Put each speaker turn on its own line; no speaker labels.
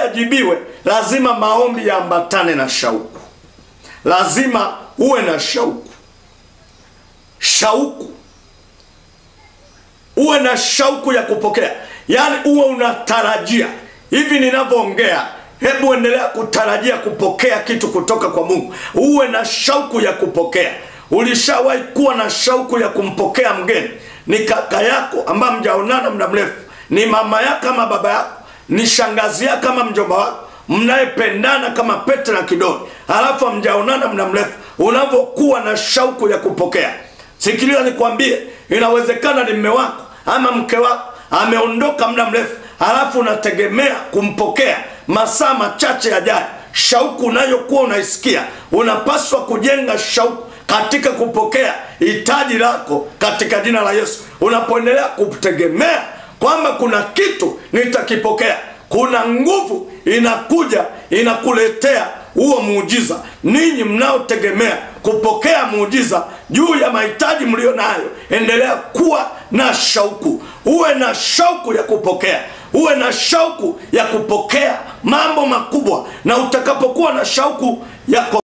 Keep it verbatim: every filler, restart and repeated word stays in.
yajibiwe, lazima maombi yaambatane na shauku. Lazima uwe na shauku. Shauku. Uwe na shauku ya kupokea. Yaani uwe unatarajia. Hivi ninavyoongea, hebu endelea kutarajia kupokea kitu kutoka kwa Mungu. Uwe na shauku ya kupokea. Ulishawahi kuwa na shauku ya kumpokea mgeni? Ni kaka yako ambaye mjaonana muda mrefu, ni mama yako kama baba yako, ni shangazi yako kama mjomba wako, mnayependana kama pete na kidole, halafu mjaonana muda mrefu. Unavyokuwa na shauku ya kupokea, sikiliza nikwambie, inawezekana ni mume wako ama mke wako ameondoka muda mrefu, halafu unategemea kumpokea masaa machache yajayo. Shauku unayokuwa unaisikia, unapaswa kujenga shauku katika kupokea hitaji lako katika jina la Yesu. Unapoendelea kutegemea kwamba kuna kitu nitakipokea, kuna nguvu inakuja inakuletea huo muujiza. Ninyi mnaotegemea kupokea muujiza juu ya mahitaji mlio nayo, endelea kuwa na shauku. Uwe na shauku ya kupokea. Uwe na shauku ya kupokea mambo makubwa, na utakapokuwa na shauku ya